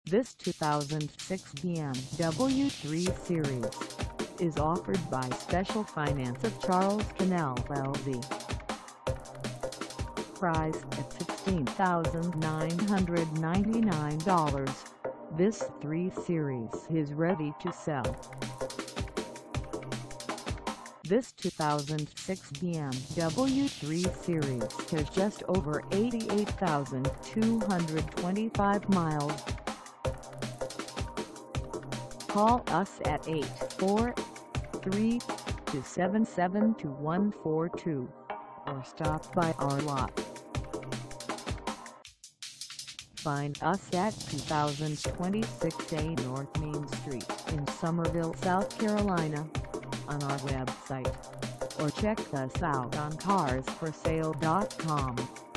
This 2006 BMW 3 Series is offered by Special Finance of Charleston LLC. Price at $16,999, this 3 Series is ready to sell. This 2006 BMW 3 Series has just over 88,225 miles. Call us at 843-277-2142 or stop by our lot. Find us at 2026A North Main Street in Summerville, South Carolina, on our website, or check us out on carsforsale.com.